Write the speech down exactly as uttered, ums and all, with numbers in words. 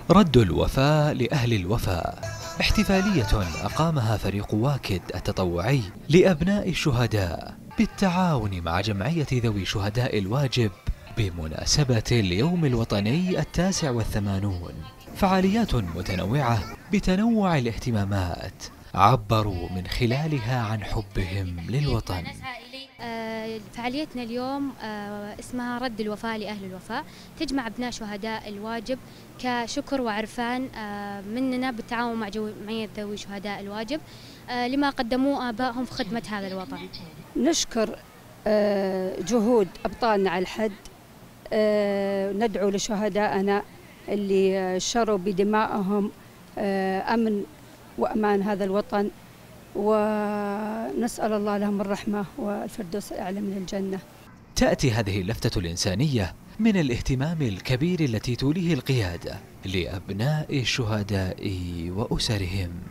رد الوفاء لأهل الوفاء، احتفالية أقامها فريق واكد التطوعي لأبناء الشهداء بالتعاون مع جمعية ذوي شهداء الواجب بمناسبة اليوم الوطني التاسع والثمانون. فعاليات متنوعة بتنوع الاهتمامات عبروا من خلالها عن حبهم للوطن. فعاليتنا اليوم اسمها رد الوفاء لأهل الوفاء، تجمع أبناء شهداء الواجب كشكر وعرفان مننا بالتعاون مع جمعية ذوي شهداء الواجب لما قدموه آبائهم في خدمة هذا الوطن. نشكر جهود أبطالنا على الحد، ندعو لشهدائنا اللي شروا بدمائهم أمن وأمان هذا الوطن، ونسأل الله لهم الرحمة والفردوس الأعلى من الجنة. تأتي هذه اللفتة الإنسانية من الاهتمام الكبير التي توليه القيادة لأبناء الشهداء وأسرهم.